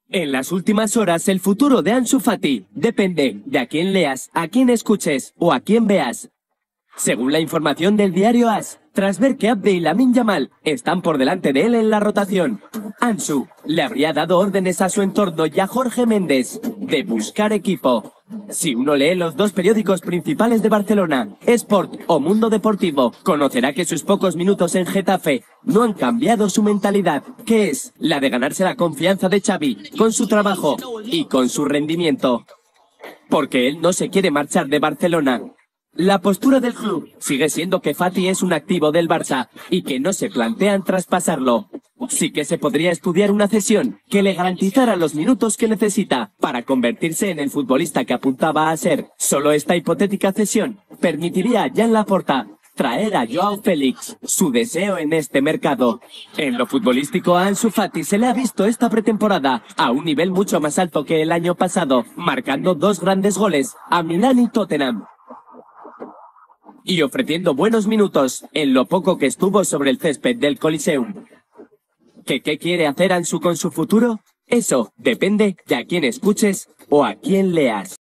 En las últimas horas, el futuro de Ansu Fati depende de a quién leas, a quién escuches o a quién veas. Según la información del diario AS, tras ver que Abde y Lamine Yamal están por delante de él en la rotación, Ansu le habría dado órdenes a su entorno y a Jorge Méndez de buscar equipo. Si uno lee los dos periódicos principales de Barcelona, Sport o Mundo Deportivo, conocerá que sus pocos minutos en Getafe no han cambiado su mentalidad, que es la de ganarse la confianza de Xavi con su trabajo y con su rendimiento. Porque él no se quiere marchar de Barcelona. La postura del club sigue siendo que Fati es un activo del Barça y que no se plantean traspasarlo. Sí que se podría estudiar una cesión que le garantizara los minutos que necesita para convertirse en el futbolista que apuntaba a ser. Solo esta hipotética cesión permitiría a Jan Laporta traer a Joao Félix, su deseo en este mercado. En lo futbolístico a Ansu Fati se le ha visto esta pretemporada a un nivel mucho más alto que el año pasado, marcando 2 grandes goles a Milán y Tottenham. Y ofreciendo buenos minutos en lo poco que estuvo sobre el césped del Coliseum. ¿Qué quiere hacer Ansu con su futuro? Eso depende de a quién escuches o a quién leas.